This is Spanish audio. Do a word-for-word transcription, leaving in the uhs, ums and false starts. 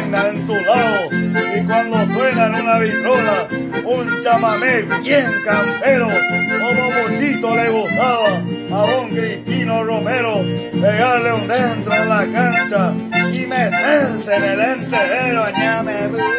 vaina en tu lado. Y cuando suena en una vitrola un chamamé bien campero, como muchito le gustaba a don Cristino Romero pegarle un dentro en la cancha y meterse en el entrevero. Ñame,